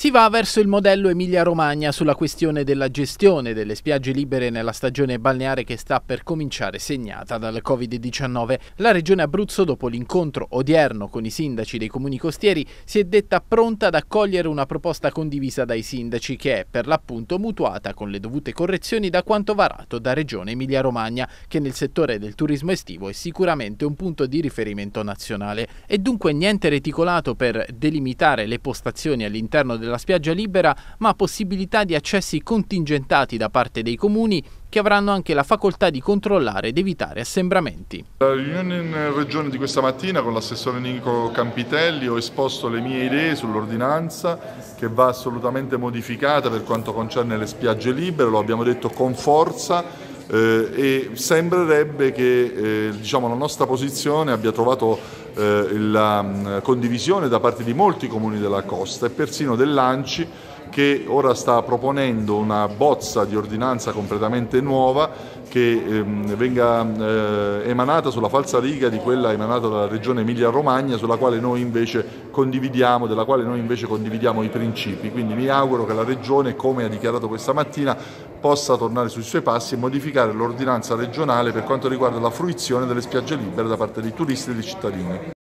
Si va verso il modello Emilia-Romagna sulla questione della gestione delle spiagge libere nella stagione balneare che sta per cominciare, segnata dal Covid-19. La Regione Abruzzo, dopo l'incontro odierno con i sindaci dei comuni costieri, si è detta pronta ad accogliere una proposta condivisa dai sindaci che è per l'appunto mutuata con le dovute correzioni da quanto varato da Regione Emilia-Romagna, che nel settore del turismo estivo è sicuramente un punto di riferimento nazionale. E dunque niente reticolato per delimitare le postazioni all'interno della spiaggia libera, ma possibilità di accessi contingentati da parte dei comuni che avranno anche la facoltà di controllare ed evitare assembramenti. La riunione in Regione di questa mattina con l'assessore Nico Campitelli ho esposto le mie idee sull'ordinanza che va assolutamente modificata per quanto concerne le spiagge libere, lo abbiamo detto con forza. E sembrerebbe che la nostra posizione abbia trovato la condivisione da parte di molti comuni della costa e persino dell'ANCI, che ora sta proponendo una bozza di ordinanza completamente nuova che venga emanata sulla falsariga di quella emanata dalla Regione Emilia-Romagna, della quale noi invece condividiamo i principi. Quindi mi auguro che la Regione, come ha dichiarato questa mattina, possa tornare sui suoi passi e modificare l'ordinanza regionale per quanto riguarda la fruizione delle spiagge libere da parte dei turisti e dei cittadini.